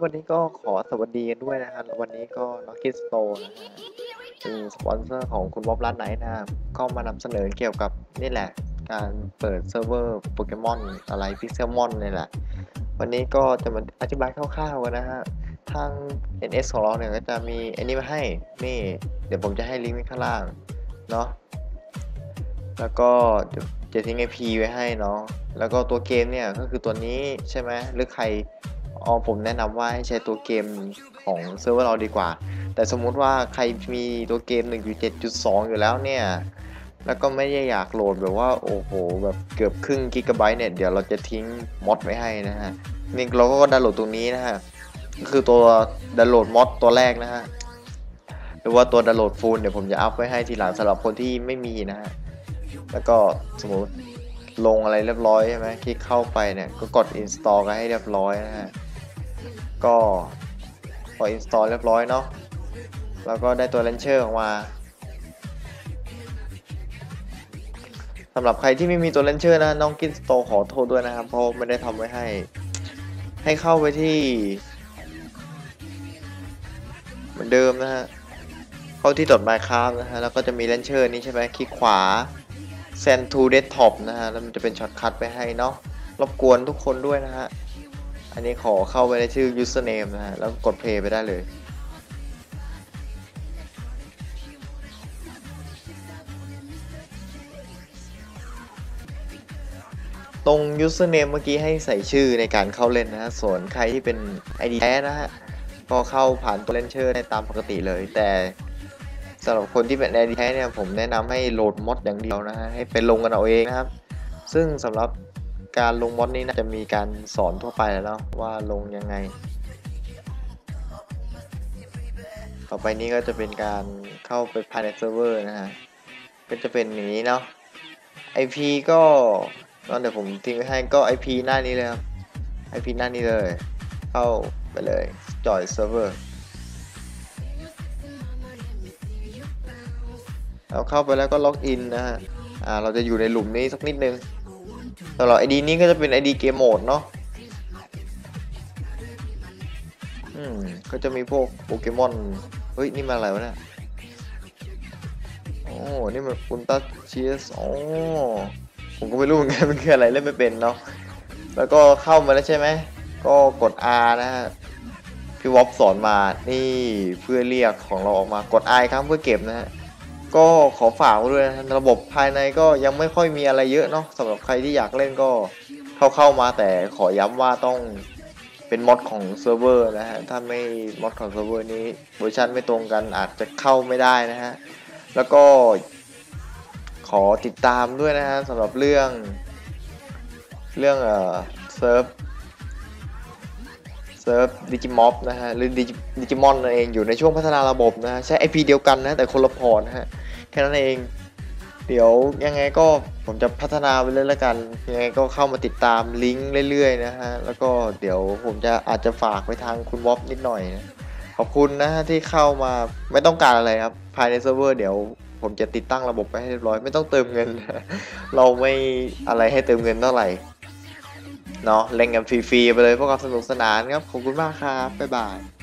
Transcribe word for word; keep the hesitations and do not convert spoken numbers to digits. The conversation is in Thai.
วันนี้ก็ขอสวัสดีกันด้วยนะครับวันนี้ก็ Lucky Store นะฮะเป็นสปอนเซอร์ของคุณบ๊อบร้านไหนนะครับก็มานำเสนอเกี่ยวกับนี่แหละการเปิดเซิร์ฟเวอร์โปเกมอนอะไรพิกเซลมอนนี่แหละวันนี้ก็จะมาอธิบายคร่าวๆกันนะฮะทาง เอ็น เอส ของเราเนี่ยก็จะมีอันนี้มาให้นี่เดี๋ยวผมจะให้ลิงก์ไว้ข้างล่างเนาะแล้วก็จะทิ้ง ไอ พี ไว้ให้เนาะแล้วก็ตัวเกมเนี่ยก็คือตัวนี้ใช่ไหมหรือใครอ๋อผมแนะนำว่าให้ใช้ตัวเกมของเซิร์ฟเวอร์เราดีกว่าแต่สมมุติว่าใครมีตัวเกม หนึ่งจุดเจ็ดจุดสอง อยู่แล้วเนี่ยแล้วก็ไม่ได้อยากโหลดแบบว่าโอ้โหแบบเกือบครึ่งกิกะไบต์เนี่ยเดี๋ยวเราจะทิ้งมอดไว้ให้นะฮะนี่เราก็ดาวน์โหลดตรงนี้นะฮะก็คือตัวดาวน์โหลดมอดตัวแรกนะฮะหรือว่าตัวดาวน์โหลดฟูลเดี๋ยวผมจะอัพไว้ให้ทีหลังสำหรับคนที่ไม่มีนะฮะแล้วก็สมมติลงอะไรเรียบร้อยใช่ไหมคลิกเข้าไปเนี่ยก็กด install กันให้เรียบร้อยนะฮะก็พอ install เรียบร้อยเนาะแล้วก็ได้ตัว launcher ออกมาสำหรับใครที่ไม่มีตัว launcher นะน้องกิน store ขอโทษด้วยนะครับเพราะไม่ได้ทำไว้ให้ให้เข้าไปที่เหมือนเดิมนะฮะเข้าที่ .minecraft นะฮะแล้วก็จะมี launcher นี้ใช่ไหมคลิกขวา send to desktop นะฮะแล้วมันจะเป็นช็อตคัทไปให้เนาะรบกวนทุกคนด้วยนะฮะอันนี้ขอเข้าไปในชื่อ username นะฮะแล้วกด play ไปได้เลยตรง username เมื่อกี้ให้ใส่ชื่อในการเข้าเล่นนะฮะส่วนใครที่เป็น ไอ ดี แท้นะฮะก็เข้าผ่านตัว launcher ได้ตามปกติเลยแต่สำหรับคนที่เป็น ไอ ดี แท้เนี่ยผมแนะนำให้โหลดมอดอย่างเดียวนะฮะให้ไปลงกันเอาเองนะครับซึ่งสำหรับการลงมอดนี้น่าจะมีการสอนทั่วไปแล้วเนาะว่าลงยังไงต่อไปนี้ก็จะเป็นการเข้าไปภายในเซิร์ฟเวอร์นะฮะก็จะเป็นอย่างนี้เนาะ ไอ พี ก็ก็เดี๋ยวผมทิ้งไว้ให้ก็ ไอ พี หน้านี้เลยครับ ไอ พี หน้านี้เลยเข้าไปเลยจอยเซิร์ฟเวอร์เราเข้าไปแล้วก็ล็อกอินนะฮะอ่าเราจะอยู่ในหลุมนี้สักนิดนึงสำหรับ ไอ ดี นี้ก็จะเป็น ไอ ดี เกมโหมดเนาะอืมก็จะมีพวกโปเกมอนเฮ้ยนี่มาอะไรวะเนี่ยโอ้นี่มันอุลตร้าเชียสอ๋อผมก็ไม่รู้เหมือนกันมันคืออะไรเล่นไม่เป็นเนาะแล้วก็เข้ามาแล้วใช่ไหมก็กด R นะฮะพี่วอปสอนมานี่เพื่อเรียกของเราออกมากด I ครับเพื่อเก็บนะฮะก็ขอฝากไว้ด้วยนะระบบภายในก็ยังไม่ค่อยมีอะไรเยอะเนาะสำหรับใครที่อยากเล่นก็เข้าเข้ามาแต่ขอย้ำว่าต้องเป็นมอดของเซิร์ฟเวอร์นะฮะถ้าไม่มอดของเซิร์ฟเวอร์นี้เวอร์ชันไม่ตรงกันอาจจะเข้าไม่ได้นะฮะแล้วก็ขอติดตามด้วยนะฮะสำหรับเรื่องเรื่องเอ่อเซิร์ฟเซิร์ฟดิจิมอฟนะฮะหรือดิจิมอนนั่นเองอยู่ในช่วงพัฒนาระบบนะฮะใช้ ไอ พี เดียวกันนะแต่คนละพอร์ตนะฮะแค่นั้นเองเดี๋ยวยังไงก็ผมจะพัฒนาไปเรื่อยๆกันยังไงก็เข้ามาติดตามลิงก์เรื่อยๆนะฮะแล้วก็เดี๋ยวผมจะอาจจะฝากไปทางคุณวอปนิดหน่อยนะขอบคุณนะฮะที่เข้ามาไม่ต้องการอะไรครับภายในเซิร์ฟเวอร์เดี๋ยวผมจะติดตั้งระบบไปให้เรียบร้อยไม่ต้องเติมเงินเราไม่อะไรให้เติมเงินเท่าไหร่เนาะเล่นกันฟรีๆไปเลยพวกเราสนุกสนานครับขอบคุณมากครับบ๊ายบาย